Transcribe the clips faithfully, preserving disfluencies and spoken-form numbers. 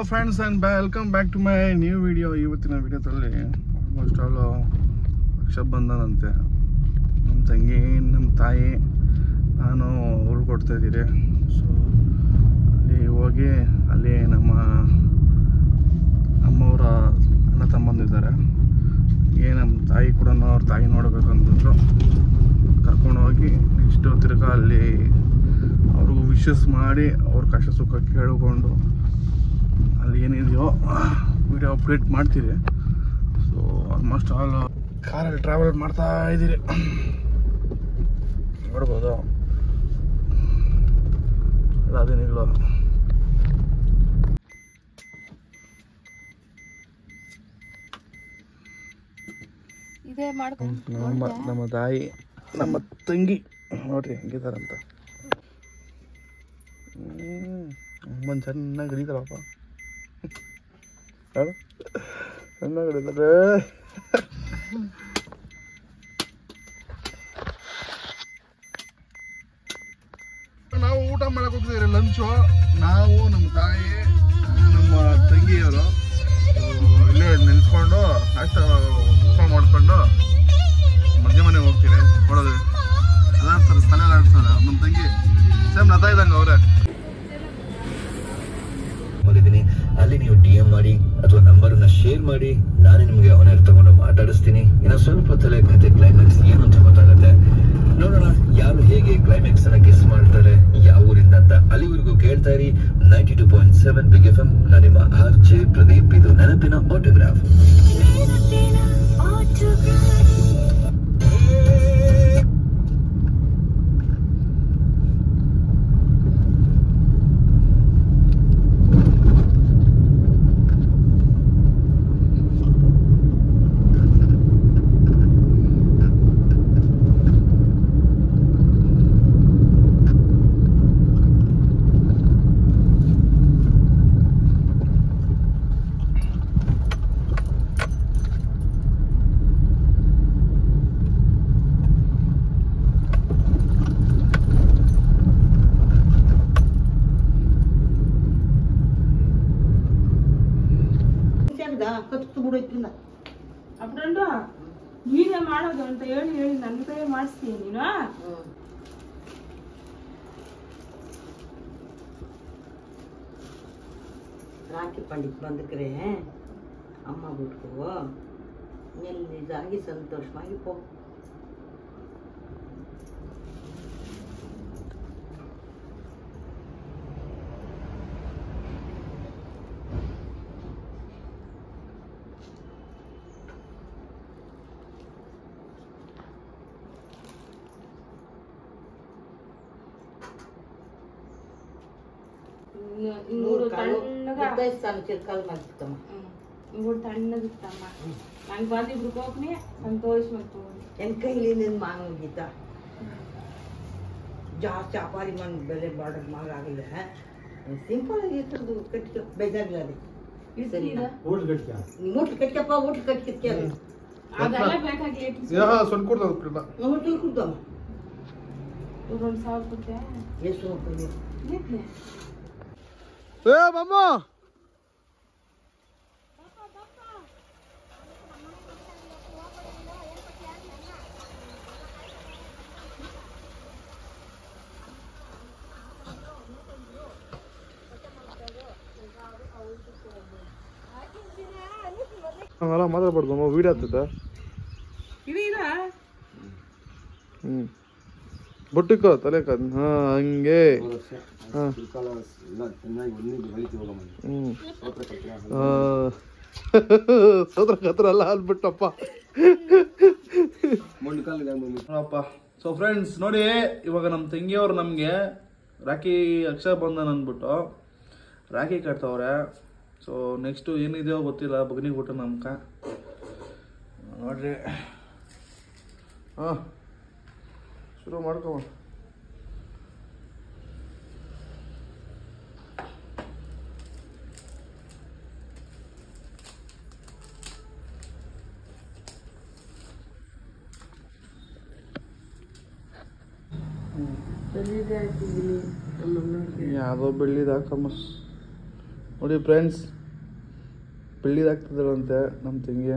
Friends and welcome back to my new video. ಇವತ್ತಿನ ವಿಡಿಯೋದಲ್ಲಿ almost all Raksha Bandhan ಅಂತೆ. ನಮ್ಮ ತಂಗಿ, ನಮ್ಮ ತಾಯಿ, ನಾನು ಊರು ಕೊಡ್ತಾಯಿದ್ದೀರಿ. ಸೊ ಅಲ್ಲಿ ಹೋಗಿ ಅಲ್ಲಿ ನಮ್ಮ ಅಮ್ಮವರ ಅಣ್ಣ ತಮ್ಮಂದಿದ್ದಾರೆ. ಏ ನಮ್ಮ ತಾಯಿ ಕೂಡ ಅವ್ರ ತಾಯಿ ನೋಡಬೇಕಂತಂದ್ರು. ಕರ್ಕೊಂಡೋಗಿ ನೆಕ್ಸ್ಟು ತಿರ್ಗಾ ಅಲ್ಲಿ ಅವ್ರಿಗೂ ವಿಶಸ್ ಮಾಡಿ ಅವ್ರ ಕಷ್ಟ ಸುಖ ಕೇಳಿಕೊಂಡು ಅಲ್ಲಿ ಏನಿದೆಯೋ ವಿಡಿಯೋ ಅಪ್ಡೇಟ್ ಮಾಡ್ತೀರಿ. ಸೊ ಆಲ್ಮೋಸ್ಟ್ ಆಲ್ ಕಾರಲ್ಲಿ ಟ್ರಾವೆಲ್ ಮಾಡ್ತಾ ಇದ್ದೀರಿ, ನೋಡ್ಬೋದು. ಅಲ್ಲ ಅದೇನಿಲ್ಲ, ನಮ್ಮ ನಮ್ಮ ತಾಯಿ ನಮ್ಮ ತಂಗಿ ನೋಡ್ರಿ ಹೆಂಗಿದಾರಂತ. ಹ್ಞೂ ಅಮ್ಮನ ಚೆನ್ನಾಗಿ ಹಿಡಿತಾರಪ್ಪ, ಚೆನ್ನಾಗಿ ಹಿಡಿತಾರೆ. ನಾವು ಊಟ ಮಾಡಕ್ಕೆ ಹೋಗ್ತಿದ್ದೀರಿ, ಲಂಚು. ನಾವು ನಮ್ಮ ತಾಯಿ ನಮ್ಮ ತಂಗಿಯವರು ಇಲ್ಲೇ ನಿಲ್ಸ್ಕೊಂಡು ನಾಷ್ಟ ಊಟ ಮಾಡ್ಕೊಂಡು ಮಧ್ಯ ಮನೆಗೆ ಹೋಗ್ತೀರಿ. ನೋಡೋದು ಅದಾಡ್ತಾರೆ, ತಲೆ ಆಡ್ತಾರೆ. ನಮ್ಮ ತಂಗಿ ಸೇಮ್ ನತಾ ಇದ್ದಂಗೆ ಅವರೇ. ಅಲ್ಲಿ ನೀವು ಡಿ ಎಂ ಮಾಡಿ ಅಥವಾ ನಂಬರ್ ಅನ್ನ ಶೇರ್ ಮಾಡಿ, ನಾನೇ ನಿಮಗೆ ಆನರ್ ತಗೊಂಡು ಮಾತಾಡಿಸ್ತೀನಿ. ಇನ್ನು ಸ್ವಲ್ಪ ಹೊತ್ತಲ್ಲೇ ಕತೆ ಕ್ಲೈಮ್ಯಾಕ್ಸ್ ಏನು ಅಂತ ಗೊತ್ತಾಗುತ್ತೆ. ನೋಡೋಣ ಯಾರು ಹೇಗೆ ಕ್ಲೈಮ್ಯಾಕ್ಸ್ ಅನ್ನ ಗೆಸ್ ಮಾಡ್ತಾರೆ, ಯಾವ ಊರಿಂದ ಅಂತ. ಅಲ್ಲಿವರೆಗೂ ಕೇಳ್ತಾ ಇರಿ ninety two point seven Big F M. ನಾನು ನಿಮ್ಮ ಆರ್ ಜೆ ಪ್ರದೀಪ್. ಇದು ನೆನಪಿನ ಆಟೋಗ್ರಾಫ್. ಅಪ್ರಂಡು ನೀನೇ ಮಾಡೋದು ಅಂತ ಹೇಳಿ ಹೇಳಿ ನನ್ನ ಕೈ ಮಾಡಿಸ್ತೀಯ ನೀನು. ರಾಖಿ ಪಂಡಿತ್ ಬಂದಕ್ರೆ ಅಮ್ಮ ಬಿಟ್ಕೋ, ನೆಲ್ಲಿದಾಗಿ ಸಂತೋಷವಾಗಿ ಪೋ. ఇంకోటి తన్నగా చిరకాలు మంచిదమ్మా, ఇంకోటి తన్నగా ఇస్తామ్మా. నాకు బాధ ఇప్పుడు కోపమే సంతోషం అయిపోయింది. వెనకైలి నేను ಮಾಂಗ ಗೀತ ಜಾಸ್ತಿ ಅಪಾರಿ ಮಾಡಿ ಬೆಲೆ ಬಾರ್ಡರ್ ಮಾಗಾಗಿಲ್ಲ. ಸಿಂಪಲ್ ಆಗಿ ಇರ್ತದ್ದು ಕಟ್ಟಿ ಬೇಜಾರಿಲ್ಲ. ಅದು ಸರಿ, ಮೂಟ್ಲು ಕಟ್ಕಪ್ಪ, ಮೂಟ್ಲು ಕಟ್ಕಿತ್ಕೆ ಅದೆಲ್ಲ ಬೇಕಾಗಿ ಸೊಂಡ್ ಕೊಡ್ತದ ಮೂಟ್ಲು ಕುಡ್ದಮ್ಮ. ಒಂದು ಸಾವಿರ ಕೊಟ್ಟೆ ಎಷ್ಟು ಹೋಗ್ತದೆ ಏ ಮಮ್ಮ. ಹಂಗಲ್ಲ ಮಾತಾಡ್ಬಾರ್ದು, ವೀಡಿಯೋ ಆಗ್ತದ. ಹ್ಮ್ ಬೊಟ್ಟಿಕೋ ತಲೆ ಕ ಹಾ ಹಂಗೆ. ಸೋದ್ರ ಕತ್ರ ಅಲ್ಲ ಅಲ್ಬಿಟ್ಟಪ್ಪ. ಸೊ ಫ್ರೆಂಡ್ಸ್ ನೋಡಿ, ಇವಾಗ ನಮ್ಮ ತಂಗಿಯವ್ರು ನಮಗೆ ರಾಖಿ ರಕ್ಷಾಬಂಧನ ಅಂದ್ಬಿಟ್ಟು ರಾಖಿ ಕಟ್ತವ್ರೆ. ಸೊ ನೆಕ್ಸ್ಟು ಏನಿದೆಯೋ ಗೊತ್ತಿಲ್ಲ, ಬಗ್ನಿಗೆ ಊಟ ನಮ್ಕ ನೋಡ್ರಿ. ಹಾಂ ಶುರು ಮಾಡ್ಕೊ. ಯಾವುದೋ ಬೆಳ್ಳಿದ ಹಾಕಮ್ಮ. ನೋಡಿ ಫ್ರೆಂಡ್ಸ್, ಬೆಳ್ಳಿದಾಗ್ತಿದ್ದಾರಂತೆ ನಮ್ಮ ತಂಗಿ.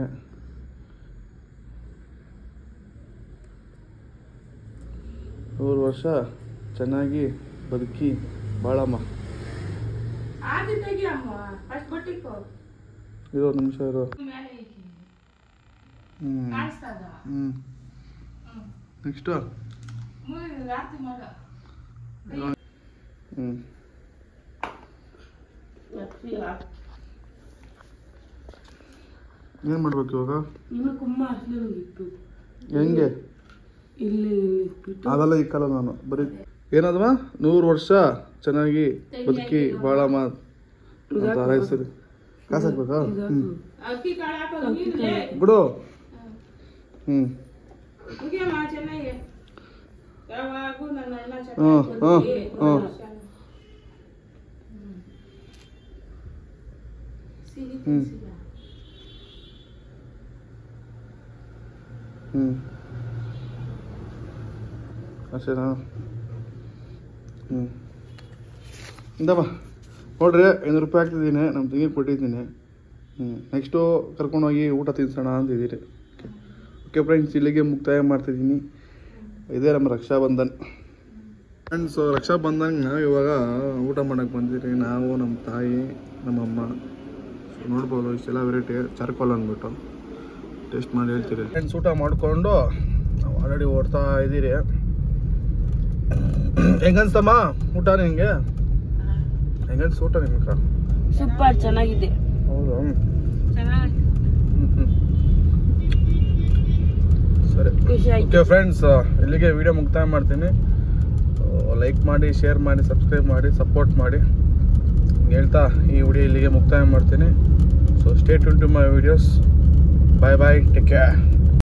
ನೂರು ವರ್ಷ ಚೆನ್ನಾಗಿ ಬದುಕಿ ಬಾಳಮ್ಮ. ಇರೋ ನಿಮಿಷ ಇರೋ. ಹ್ಞೂ ಹ್ಞೂ ನೆಕ್ಸ್ಟು ಹ್ಞೂ ಏನು ಮಾಡ್ಬೇಕು ಇವಾಗ? ಹೆಂಗೆ ಅದೆಲ್ಲ ಇಕ್ಕಲ್ಲ ನಾನು. ಬರೀ ಏನದವ ನೂರು ವರ್ಷ ಚೆನ್ನಾಗಿ ಬದುಕಿ ಬಾಳಮ್ಮ ಅಂತ ಹಾರೈಸ್ತೀರಿ. ಕಾಸು ಹಾಕ್ಬೇಕಾ? ಹ್ಞೂ ಬಿಡು. ಹ್ಞೂ ಹಾಂ ಹಾಂ ಹಾಂ ಹ್ಞೂ ಹ್ಞೂ ಅಷ್ಟೇನಾ? ಹ್ಞೂ ಇಂದಮ್ಮ ನೋಡ್ರಿ, ಐನೂರು ರೂಪಾಯಿ ಹಾಕ್ತಿದ್ದೀನಿ, ನಮ್ಮ ತಂಗಿಗೆ ಕೊಟ್ಟಿದ್ದೀನಿ. ಹ್ಞೂ ನೆಕ್ಸ್ಟು ಕರ್ಕೊಂಡೋಗಿ ಊಟ ತಿನ್ಸೋಣ ಅಂತಿದ್ದೀರಿ. ಓಕೆ ಓಕೆ ಫ್ರೆಂಡ್ಸ್, ಇಲ್ಲಿಗೆ ಮುಕ್ತಾಯ ಮಾಡ್ತಿದ್ದೀನಿ. ಇದೇ ನಮ್ಮ ರಕ್ಷಾಬಂಧನ್ ಫ್ರೆಂಡ್ಸು. ರಕ್ಷಾಬಂಧನ್ಗೆ ನಾವು ಇವಾಗ ಊಟ ಮಾಡೋಕ್ಕೆ ಬಂದಿರಿ. ನಾವು ನಮ್ಮ ತಾಯಿ ನಮ್ಮಮ್ಮ. ನೋಡ್ಬೋದು ಇಷ್ಟೆಲ್ಲ ವೆರೈಟಿ ಚಾರ್ಕೋಲ್ ಅಂದ್ಬಿಟ್ಟು ಟೇಸ್ಟ್ ಮಾಡಿ ಹೇಳ್ತೀರಿ. ಫ್ರೆಂಡ್ಸ್ ಊಟ ಮಾಡಿಕೊಂಡು ನಾವು ಆಲ್ರೆಡಿ ಓಡ್ತಾ ಇದ್ದೀರಿ. ಹೆಂಗನ್ಸ್ತಮ್ಮ ಊಟ ನಿನಗೆ? ಹೆಂಗನ್ಸ್ ಊಟ ನಿಮ್ಗೆ? ಸೂಪರ್ ಚೆನ್ನಾಗಿದೆ. ಹೌದಾ? ಹ್ಞೂ ಹ್ಞೂ ಸರಿ. ಓಕೆ ಫ್ರೆಂಡ್ಸ್, ಇಲ್ಲಿಗೆ ವಿಡಿಯೋ ಮುಕ್ತಾಯ ಮಾಡ್ತೀನಿ. ಲೈಕ್ ಮಾಡಿ, ಶೇರ್ ಮಾಡಿ, ಸಬ್ಸ್ಕ್ರೈಬ್ ಮಾಡಿ, ಸಪೋರ್ಟ್ ಮಾಡಿ ಹೇಳ್ತಾ ಈ ವಿಡಿಯೋ ಇಲ್ಲಿಗೆ ಮುಕ್ತಾಯ ಮಾಡ್ತೀನಿ. So stay tune to my videos. Bye bye, take care.